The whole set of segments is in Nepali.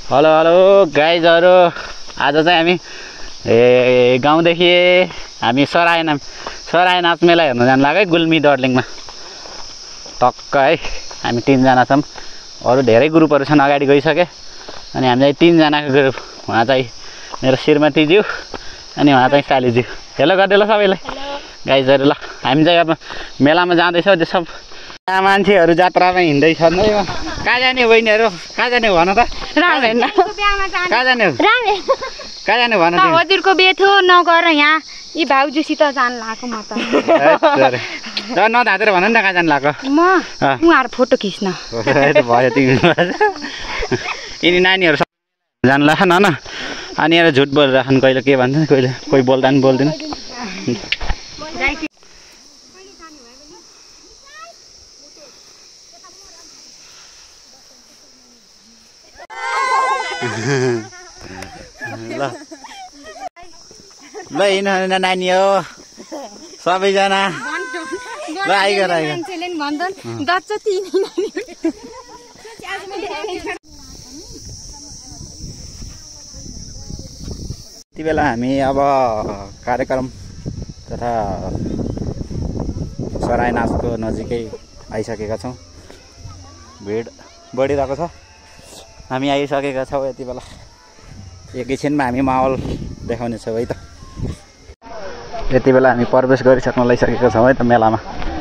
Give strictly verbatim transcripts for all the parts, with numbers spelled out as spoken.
हेलो हेलो गाइजहरु, आज चाहिँ हामी ए गाउँदेखि हामी सराय नाम सराय नाच मेला हेर्न जान लाग्यो गुल्मी डर्लिङमा। टक्क है हामी तीनजना छौँ, अरू धेरै ग्रुपहरू छन् अगाडि गइसके। अनि हामी चाहिँ तीनजनाको ग्रुप, उहाँ चाहिँ मेरो श्रीमतीज्यू अनि उहाँ चाहिँ सालीज्यू। हेलो गरिदिनु ल सबैलाई गाइजहरु। ल हामी चाहिँ अब मेलामा जाँदैछौँ। त्यो सब मान्छेहरू जात्रामा हिँड्दैछन् है। कहाँ जाने बहिनीहरू, कहाँ जाने हो भन त? कहाँ जाने हो कहाँ जाने भन त? हजुरको बिहे थियो नगर यहाँ यी भाउजूसित जान लाग्यो म त। नधाँचेर भन नि त कहाँ जानु लाग्यो? म उहाँहरू फोटो खिच्न भयो तिमी। यिनी नानीहरू जानु लाग्छ न न। अनि यहाँ झुट बोलिरहेछन्, कहिले के भन्छ कहिले कोही बोल्दा पनि बोल्दैन। ल ल यिनीहरू नानी हो सबैजना। ल आइगर आइगर यति बेला हामी अब कार्यक्रम तथा सराय नाचको नजिकै आइसकेका छौँ। भिड बढिरहेको छ, हामी आइसकेका छौँ। यति बेला एकैछिनमा हामी माहौल देखाउने छौँ है त। यति बेला हामी प्रवेश गरिसक्न लागिसकेका छौँ है त मेलामा।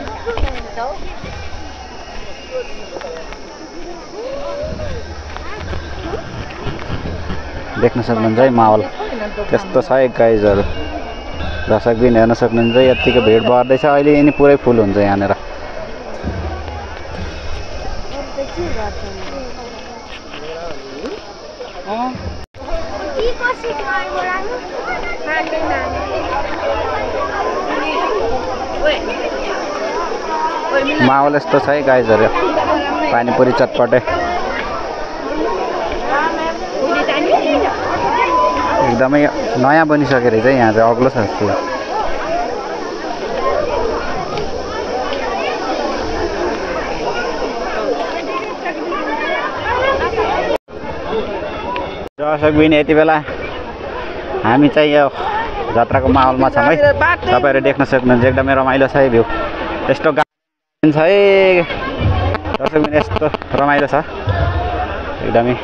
देख्न सक्नुहुन्छ है माहौल त्यस्तो छ है गाइजहरू। दर्शक पनि हेर्न सक्नुहुन्छ यतिको भिड बढ्दैछ अहिले। यिनी पुरै फुल हुन्छ यहाँनिर। माहौल यस्तो छ है गाइजहरू, पानीपुरी चटपटे एकदमै नयाँ बनिसक्यो रहेछ यहाँ चाहिँ, अग्लो छ जस्तो। दर्शक पनि यति बेला हामी चाहिँ यो जात्राको माहौलमा छौँ है। तपाईँहरू देख्न सक्नुहुन्छ एकदमै रमाइलो छ है भ्यू। यस्तो गाडी छ है दर्शक पनि, यस्तो रमाइलो छ एकदमै।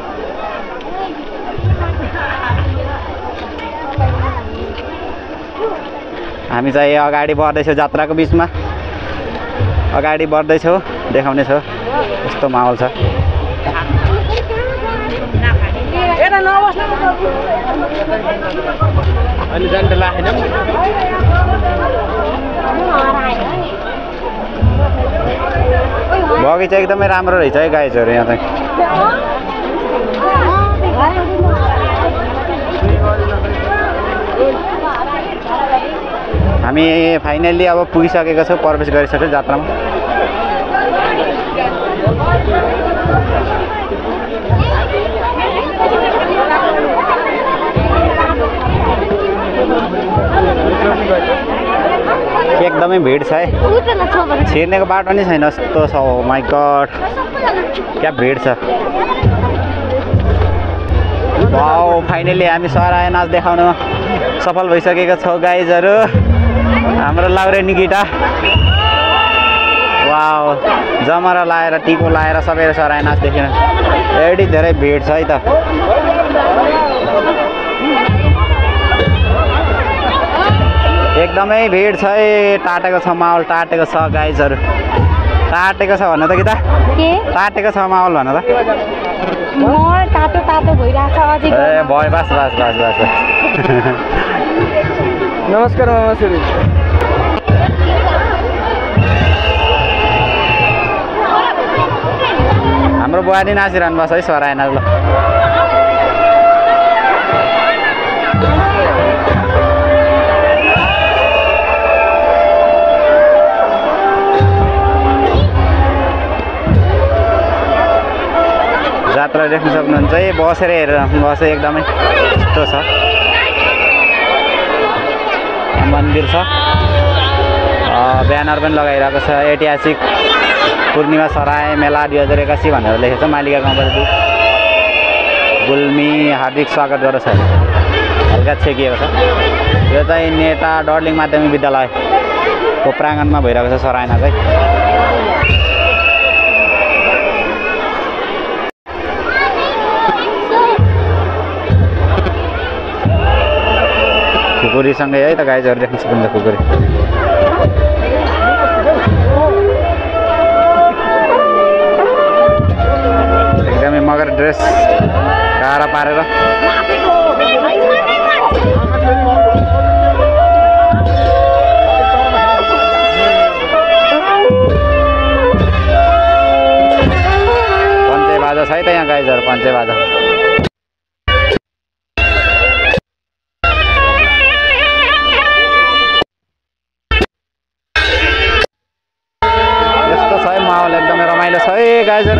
हामी चाहिँ अगाडि बढ्दैछौँ जात्राको बिचमा, अगाडि बढ्दैछौँ, देखाउनेछौँ यस्तो माहौल छ। बगैँचा एकदमै राम्रो रहेछ है गाइजहरू यहाँ चाहिँ। हामी फाइनल्ली अब पुगिसकेका छौँ, प्रवेश गरिसक्यौँ जात्रामा। एकदमै भिड छ है, छिर्नेको बाटो नै छैन यस्तो छ। ओ माई गड क्या भिड छ। वाउ फाइनली हामी सराय नाच देखाउन सफल भइसकेका छौँ गाइजहरू। हाम्रो लाउरेनी गिटा वाउ जमरा लाएर टिको लाएर सबैले सराय नाच देखेन। यति धेरै भिड छ है त। एकदमै भिड छ है, टाटेको छ माहौल, टाटेको छ गाइजहरू। टाटेको छ भन त कि त, टाटेको छ माहौल भन त। तातो तातो भइरहेछ अझै। ए भयो बस बस बस बस। नमस्कार मामा सुरु। हाम्रो बुहारी नाचिरहनु भएको छ है सराय नाच। ल जात्रा देख्न सक्नुहुन्छ है, बसेर हेरेर बस एकदमै यस्तो छ। मन्दिर छ, ब्यानर पनि लगाइरहेको छ ऐतिहासिक पूर्णिमा सराय मेला दुई हजार एकासी भनेर लेखेको छ मालिका गाउँबाट। गुल्मी हार्दिक स्वागत गर्दछ। हल्का छेकिएको छ। यो चाहिँ नेटा डर्लिङ माध्यमिक विद्यालयको प्राङ्गणमा भइरहेको छ सरायना चाहिँ। खुकुरीसँगै है त गाइजहरू देख्न सक्नुहुन्छ खुकुरी। एकदमै मगर ड्रेस गाह्रो पारेर पञ्चे बाजा छ है त यहाँ गाइजहरू पञ्चे बाजा। यस्तो छ है माहौल एकदमै रमाइलो छ है गाइजहरू।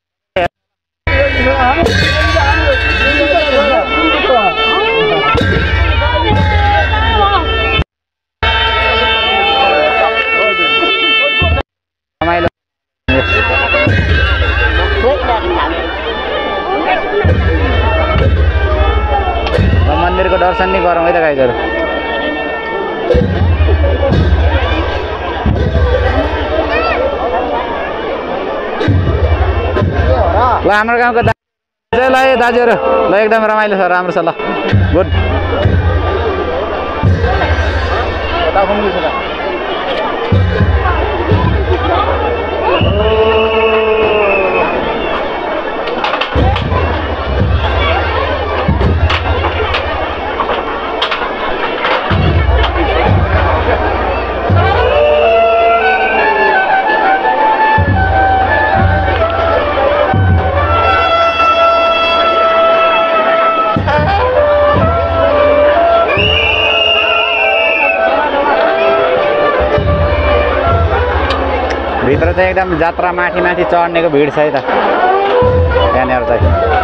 मन्दिरको दर्शन नि गरौँ है त गाइजहरू। ल हाम्रो गाउँको दाजु ल दाजुहरू ल एकदम रमाइलो छ राम्रो छ ल गुड। भित्र चाहिँ एकदम जात्रा माथि माथि चढ्नेको भिड छ है त यहाँनिर चाहिँ।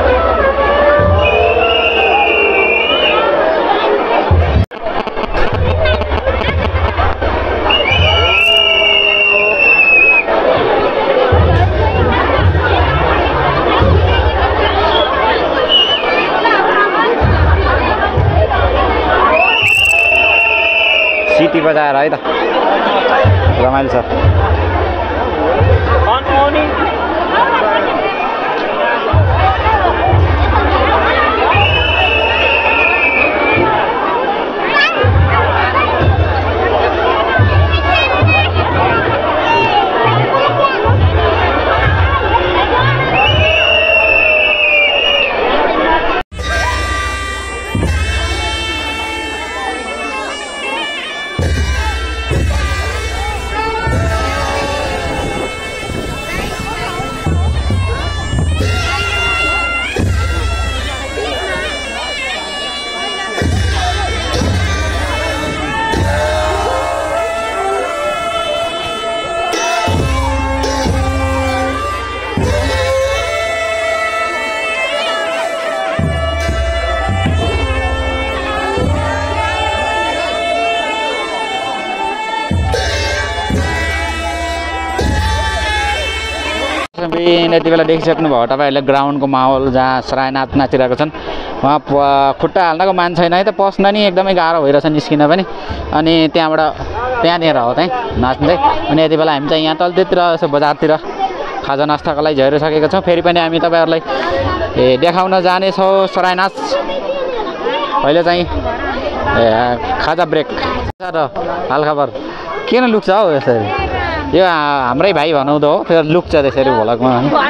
सिटी बजाएर है त रमाइलो छ। यति बेला देखिसक्नुभयो तपाईँहरूले ग्राउन्डको माहौल जहाँ सराय नाच नाचिरहेको छन्। उहाँ खुट्टा हाल्नको मान छैन है त, पस्न नि एकदमै गाह्रो भइरहेछ निस्किन पनि। अनि त्यहाँबाट त्यहाँनिर हो चाहिँ नाच्दै। अनि यति बेला हामी चाहिँ यहाँ तलतिर यसो बजारतिर खाजा नास्ताको लागि झरिसकेका छौँ। फेरि पनि हामी तपाईँहरूलाई ए देखाउन जानेछौँ सराय नाच। अहिले चाहिँ खाजा ब्रेक र हालखबर किन लुक्छ हौ यसरी? यो हाम्रै भाइ भनाउँदो हो फेरि लुक्छ त्यसरी भ्लगमा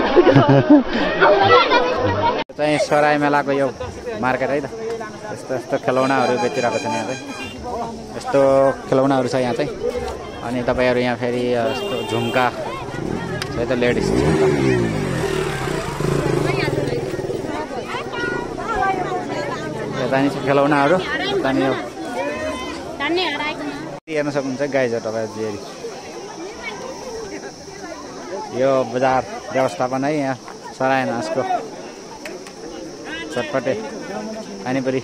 चाहिँ। सराय मेलाको यो मार्केट है त। यस्तो यस्तो खेलौनाहरू बेचिरहेको छन् यहाँ चाहिँ। यस्तो खेलौनाहरू छ यहाँ चाहिँ। अनि तपाईँहरू यहाँ फेरि यस्तो झुम्का छ है त लेडिज। यता नि छ खेलौनाहरू। यता नि हेर्न सक्नुहुन्छ गाइजहरू तपाईँहरू जेरी। यो बजार व्यवस्थापन है यहाँ सराय नाचको चटपटे पानीपुरी।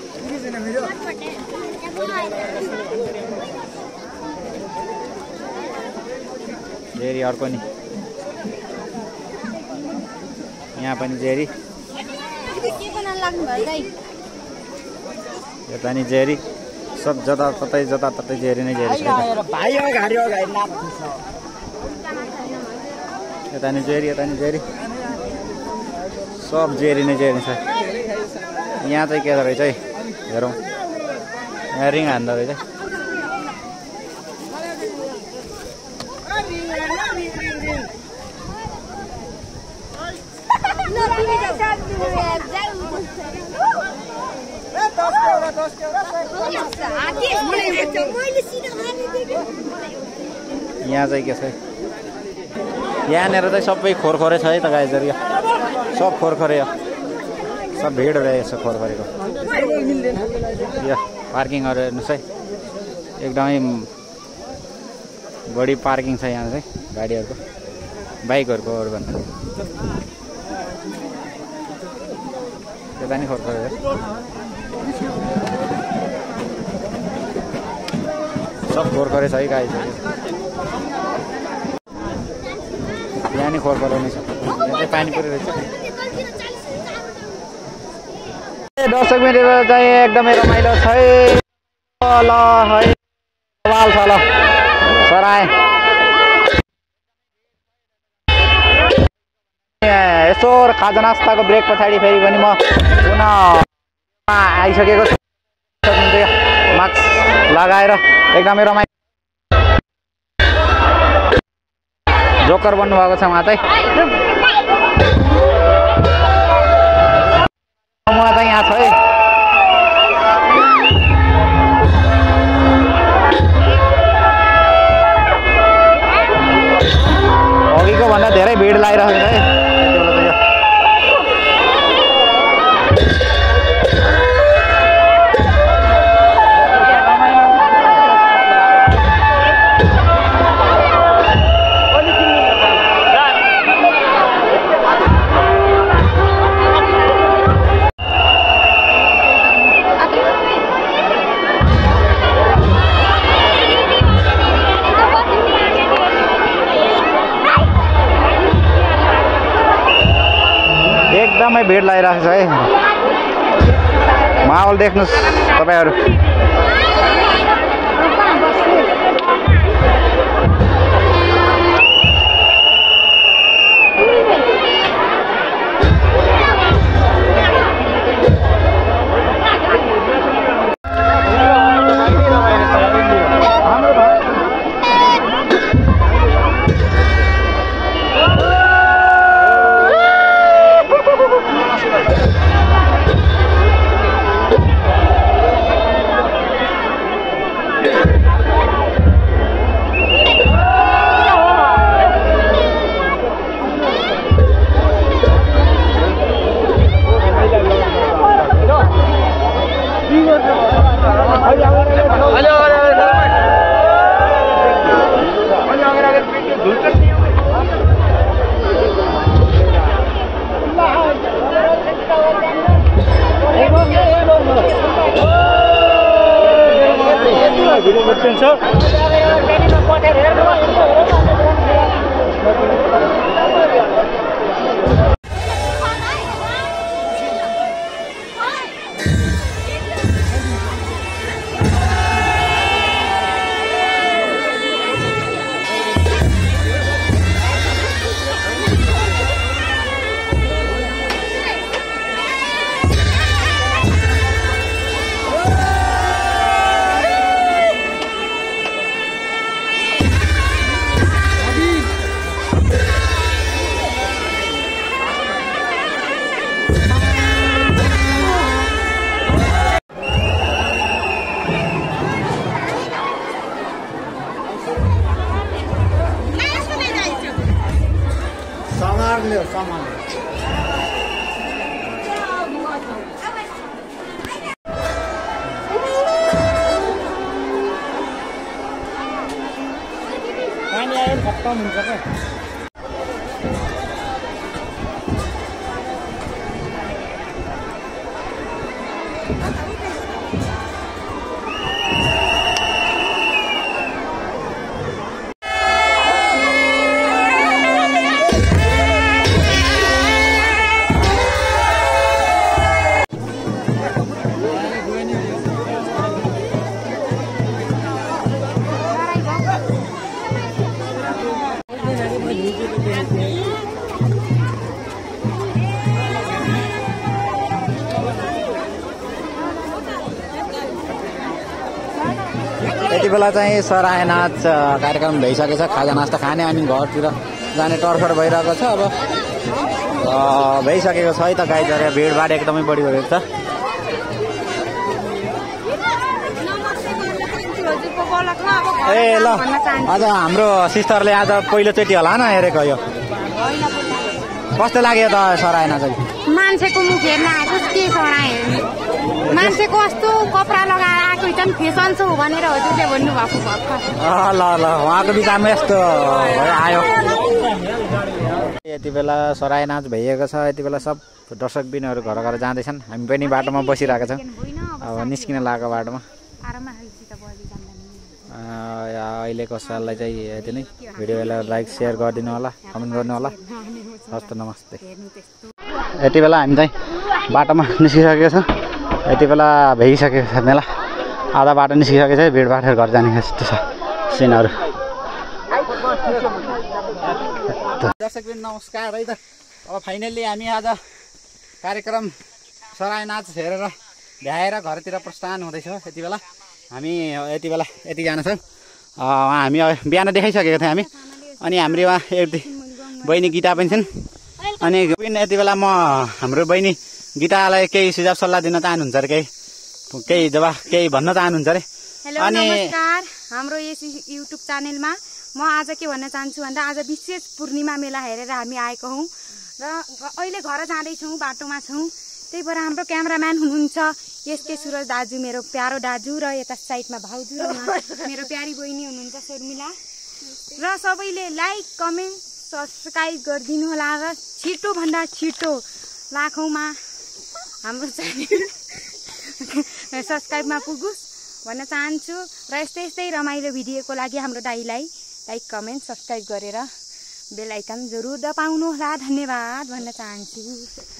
जेरी अर्को नि यहाँ पनि जेरी। यता नि जेरी सब जताततै जताततै जेरी नै जेरी छ यता नि जेरी यता नि जेरी सब जेरी नै जेरी छ। यहाँ चाहिँ के रहेछ है हेरौँ यहाँ रिङ हान्दो रहेछ। यहाँ चाहिँ के छ यहाँनिर चाहिँ सबै खोरखोरे छ है त गाइजहरू यो सब खोरखोरे यो सब भिड रहेछ खोरखोरेको। यो पार्किङहरू हेर्नुहोस् है एकदमै बढी पार्किङ छ यहाँ चाहिँ गाडीहरूको बाइकहरूको भन्दा त्यता नि खोरखोरे सब खोरखोरे छ है गाइजहरू। यहाँ नि खोरखोरे नै छ यहाँ चाहिँ पानी परिरहेछ। दर्शक मिनटहरू चाहिँ एकदमै रमाइलो छ है ल है सवाल छ ल सराय यसो खाजा नास्ताको ब्रेक पछाडि फेरि पनि म पुनः आइसकेको छु मास्क लगाएर एकदमै रमाइलो जोकर बन्नुभएको छ उहाँ चाहिँ उहाँ चाहिँ यहाँ छ है अघिको भन्दा धेरै भिड लागिरहेको छ है। एकदमै भिड लागिरहेको छ है। माहौल देख्नुहोस् तपाईहरु। खत्तम हुन्छ क्या। बेला चाहिँ सराय नाच कार्यक्रम भइसकेको छ। खाजा नास्ता खाने अनि घरतिर जाने टर्फर भइरहेको छ। अब भइसकेको छ है त गाइजहरू, भिडभाड एकदमै बढी भएको छ। ए ल आज हाम्रो सिस्टरले आज पहिलोचोटि होला न हेरेको यो, कस्तो लाग्यो त सराय नाच? मान्छेको मुख हेर्न आएको के सराय, मान्छे कस्तो कपडा लगाएर आएको चाहिँ फेसन छु भनेर हजुरले भन्नुभएको भएको। ल ल उहाँको बिचमा यस्तो आयो। यति बेला सराय नाच भइएको छ। यति बेला सब दर्शकबिनहरू घर घर जाँदैछन्। हामी पनि बाटोमा बसिरहेको छौँ। अब निस्किन लागेको बाटोमा। अहिलेको साललाई चाहिँ यति नै। भिडियोलाई लाइक सेयर गरिदिनु होला, कमेन्ट गर्नु होला। हस्त नमस्ते। यति बेला हामी चाहिँ बाटोमा निस्किसकेको छ। यति बेला भइसकेको छ मेला, आधा बाटो निस्किसकेको छ। भिडभाडहरू घर जाने यस्तो छ सिनहरू। दर्शकबिन नमस्कार है त। अब फाइनल्ली हामी आज कार्यक्रम सराय नाच हेरेर भ्याएर घरतिर प्रस्थान हुँदैछ। यति बेला हामी यति बेला यतिजना छौँ। हामी बिहान देखाइसकेको थियौँ हामी। अनि हाम्रो उहाँ एउटी बहिनी गीता पनि छिन्। अनि यति बेला म हाम्रो बहिनी गीतालाई केही सुझाव सल्लाह दिन चाहनुहुन्छ अरे, केही केही जवाफ केही भन्न चाहनुहुन्छ अरे? हेलो नमस्कार, हाम्रो यस युट्युब च्यानलमा म आज के भन्न चाहन्छु भन्दा आज विशेष पूर्णिमा मेला हेरेर हामी आएको हौँ र अहिले घर जाँदैछौँ, बाटोमा छौँ। त्यही भएर हाम्रो क्यामेराम्यान हुनुहुन्छ एसके सुरज दाजु, मेरो प्यारो दाजु, र यता साइडमा भाउजू र मेरो प्यारी बहिनी हुनुहुन्छ शर्मिला। र सबैले लाइक कमेन्ट सब्सक्राइब गरिदिनु होला र छिटोभन्दा छिटो लाखौँमा हाम्रो च्यानल सब्सक्राइबमा पुगोस् भन्न चाहन्छु। र यस्तै यस्तै रमाइलो भिडियोको लागि हाम्रो दाइलाई लाइक कमेन्ट सब्सक्राइब गरेर बेल आइकन जरुर दबाउनु होला। धन्यवाद भन्न चाहन्छु।